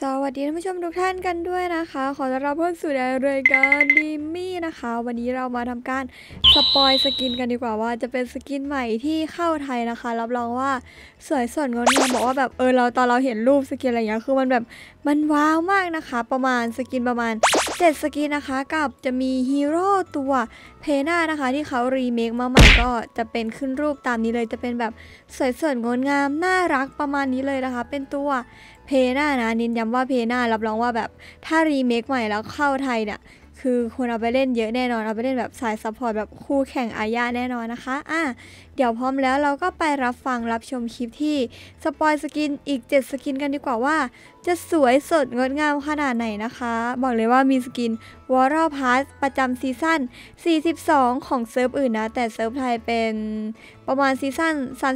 สวัสดีท่านผู้ชมทุกท่านกันด้วยนะคะขอต้อนรับเข้าสู่รายการดีมี่นะคะวันนี้เรามาทำการสปอยสกินกันดีกว่าว่าจะเป็นสกินใหม่ที่เข้าไทยนะคะรับรองว่าสวยสดงดงามบอกว่าแบบเราตอนเราเห็นรูปสกินอะไรเงี้ยคือมันแบบมันว้าวมากนะคะประมาณสกินประมาณ7สกินนะคะกับจะมีฮีโร่ตัวเพน่านะคะที่เขารีเมคมาใหม่ก็จะเป็นขึ้นรูปตามนี้เลยจะเป็นแบบสวยสดงดงามน่ารักประมาณนี้เลยนะคะเป็นตัวเพน่านะนินย้ำว่าเพน่ารับรองว่าแบบถ้ารีเมคใหม่แล้วเข้าไทยเนี่ยคือคนเอาไปเล่นเยอะแน่นอนเอาไปเล่นแบบสายซัพพอร์ตแบบคู่แข่งอาญาแน่นอนนะคะเดี๋ยวพร้อมแล้วเราก็ไปรับฟังรับชมคลิปที่สปอยสกินอีก7สกินกันดีกว่าว่าจะสวยสดงดงามขนาดไหนนะคะบอกเลยว่ามีสกินวอร์ Pass ประจำซีซั่น42ของเซิร์ฟอื่นนะแต่เซิร์ฟไทยเป็นประมาณซีซั่น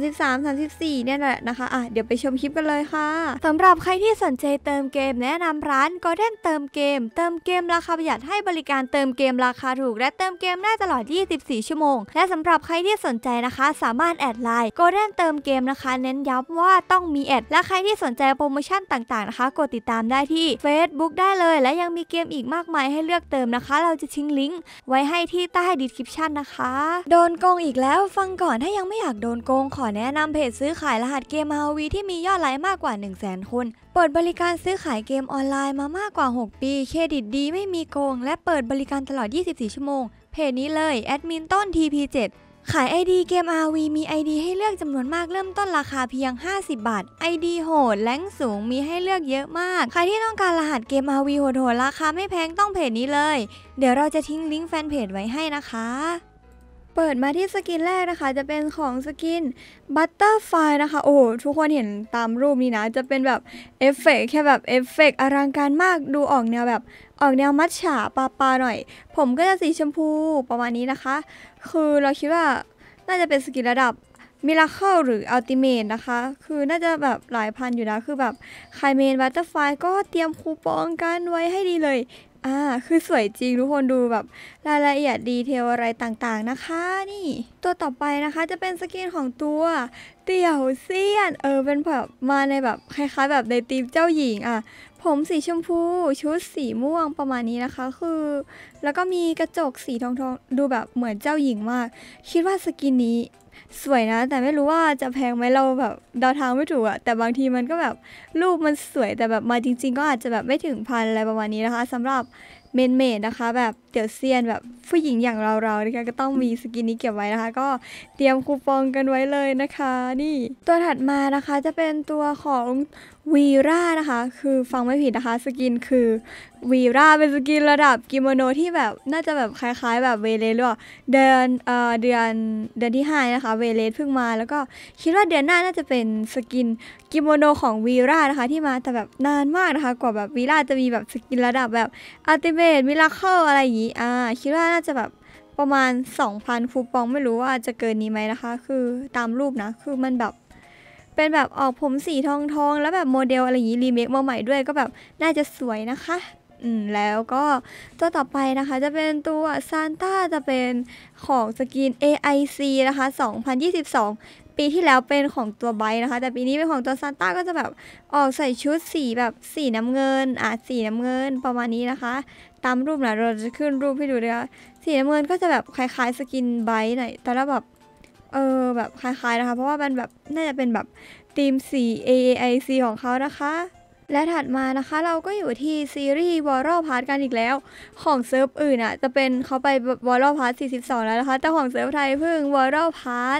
33-34เนี่ยแหละนะคะเดี๋ยวไปชมคลิปกันเลยค่ะสำหรับใครที่สนใจเติมเกมแนะนำร้าน Golden เติมเกมราคาประหยัดให้บริการเติมเกมราคาถูกและเติมเกมได้ตลอด24ชั่วโมงและสำหรับใครที่สนใจนะคะสามารถแอดไลน์ Golden เติมเกมนะคะเน้นย้ำว่าต้องมีแอดและใครที่สนใจโปรโมชั่นต่างๆนะคะกดติดตามได้ที่ Facebook ได้เลยและยังมีเกมอีกมากมายให้เลือกเติมนะคะเราจะทิ้งลิงก์ไว้ให้ที่ใต้ description นะคะโดนโกงอีกแล้วฟังก่อนถ้ายังไม่อยากโดนโกงขอแนะนำเพจซื้อขายรหัสเกม ROV ที่มียอดไลค์มากกว่า 100,000 คนเปิดบริการซื้อขายเกมออนไลน์มามากกว่า6ปีเครดิตดีไม่มีโกงและเปิดบริการตลอด24ชั่วโมงเพจนี้เลยแอดมินต้น TP7ขาย ID เกม RV มี ID ให้เลือกจำนวนมากเริ่มต้นราคาเพียง50 บาท ID โหดแรงสูงมีให้เลือกเยอะมากใครที่ต้องการรหัสเกม RV โหดราคาไม่แพงต้องเพจนี้เลยเดี๋ยวเราจะทิ้งลิงก์แฟนเพจไว้ให้นะคะเปิดมาที่สกินแรกนะคะจะเป็นของสกิน Butterfly นะคะโอ้ทุกคนเห็นตามรูปนี้นะจะเป็นแบบเอฟเฟกต์แค่แบบเอฟเฟกต์อลังการมากดูออกแนวแบบออกแนวมัทฉะปาหน่อยผมก็จะสีชมพูประมาณนี้นะคะคือเราคิดว่าน่าจะเป็นสกินระดับมิราเคิลหรืออัลติเมทนะคะคือน่าจะแบบหลายพันอยู่นะคือแบบใครเมน Butterfly ก็เตรียมคูปองกันไว้ให้ดีเลยคือสวยจริงทุกคนดูแบบรายละเอียดดีเทลอะไรต่างๆนะคะนี่ตัวต่อไปนะคะจะเป็นสกินของตัวเตี่ยวเซียนเป็นแบบมาในแบบคล้ายๆแบบในธีมเจ้าหญิงผมสีชมพูชุดสีม่วงประมาณนี้นะคะคือแล้วก็มีกระจกสีทองดูแบบเหมือนเจ้าหญิงมากคิดว่าสกินนี้สวยนะแต่ไม่รู้ว่าจะแพงไหมเราแบบเดาทางไม่ถูกแต่บางทีมันก็แบบรูปมันสวยแต่แบบมาจริงๆก็อาจจะแบบไม่ถึงพันอะไรประมาณนี้นะคะสำหรับเมดนะคะแบบเตี่ยวเซียนแบบผู้หญิงอย่างเรานะคะก็ต้องมีสกินนี้เก็บไว้นะคะก็เตรียมคูปองกันไว้เลยนะคะนี่ตัวถัดมานะคะจะเป็นตัวของวีร่านะคะคือฟังไม่ผิดนะคะสกินคือวีร่าเป็นสกินระดับกิโมโนที่แบบน่าจะแบบคล้ายๆแบบเวเลสหรือเปล่าเดือนที่5นะคะเวเลสเพิ่งมาแล้วก็คิดว่าเดือนหน้าน่าจะเป็นสกินกิโมโนของวีร่านะคะที่มาแต่แบบนานมากนะคะกว่าแบบวีร่าจะมีแบบสกินระดับแบบอัลติเมทมิราเคิลอะไรอย่างงี้คิดว่าน่าจะแบบประมาณ 2,000 คูปองไม่รู้ว่าจะเกินนี้ไหมนะคะคือตามรูปนะคือมันแบบเป็นแบบออกผมสีทองแล้วแบบโมเดลอะไรอย่างนี้รีเมคมาใหม่ด้วยก็แบบน่าจะสวยนะคะแล้วก็ตัวต่อไปนะคะจะเป็นตัวซานต้าจะเป็นของสกิน AIC นะคะ2022ปีที่แล้วเป็นของตัวไบนะคะแต่ปีนี้เป็นของตัวซานต้าก็จะแบบออกใส่ชุดสีแบบสีน้ำเงินสีน้ำเงินประมาณนี้นะคะตามรูปนะเราจะขึ้นรูปให้ดูเลยค่ะสีน้ำเงินก็จะแบบคล้ายๆสกินไบหน่อยแต่ละแบบแบบคล้ายๆนะคะเพราะว่ามันแบบน่าจะเป็นแบบธีมสี AIC ของเขานะคะและถัดมานะคะเราก็อยู่ที่ซีรีส์วอร์ Pass กันอีกแล้วของเซิร์ฟอื่นจะเป็นเขาไปวอร์ Pass 42แล้วนะคะแต่ของเซิร์ฟไทยเพิ่งวอร์ Pass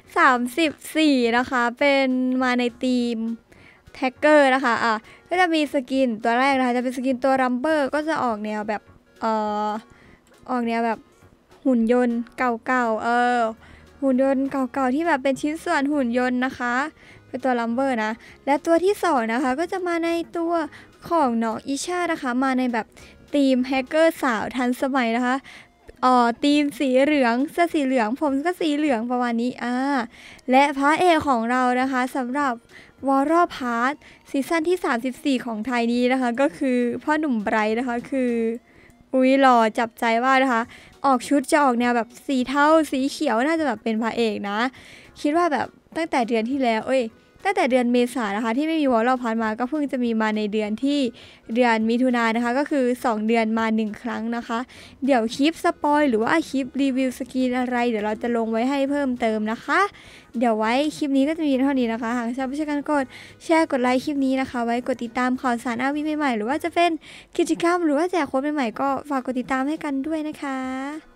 34นะคะเป็นมาในทีมแท็กเกอร์นะคะก็จะมีสกินตัวแรกนะคะจะเป็นสกินตัวรัมเบอร์ก็จะออกแนวแบบออกแนวแบบหุ่นยนต์เก่าๆหุ่นยนต์เก่าๆที่แบบเป็นชิ้นส่วนหุ่นยนต์นะคะเป็นตัวลัมเบอร์นะและตัวที่2นะคะก็จะมาในตัวของน้องอิชานะคะมาในแบบทีมแฮกเกอร์สาวทันสมัยนะคะทีมสีเหลืองเสื้อสีเหลืองผมก็สีเหลืองประมาณนี้และพระเอกของเรานะคะสำหรับวอร์ Pass ซีซั่นที่34ของไทยนี้นะคะก็คือพ่อหนุ่มไบรท์นะคะคือหล่อจับใจว่านะคะออกชุดจะออกแนวแบบสีเทาสีเขียวน่าจะแบบเป็นพระเอกนะคิดว่าแบบตั้งแต่เดือนที่แล้วตั้งแต่เดือนเมษายนนะคะที่ไม่มีวอลล์พันมาก็เพิ่งจะมีมาในเดือนมิถุนายนนะคะก็คือ2เดือนมา1ครั้งนะคะเดี๋ยวคลิปสปอยหรือว่าคลิปรีวิวสกินอะไรเดี๋ยวเราจะลงไว้ให้เพิ่มเติมนะคะเดี๋ยวไว้คลิปนี้ก็จะมีเท่านี้นะคะหากชอบช่วยกันกดแชร์กดไลค์คลิปนี้นะคะไว้กดติดตามข่าวสารRVใหม่ๆหรือว่าจะเป็นกิจกรรมหรือว่าแจกโค้ดใหม่ๆก็ฝากกดติดตามให้กันด้วยนะคะ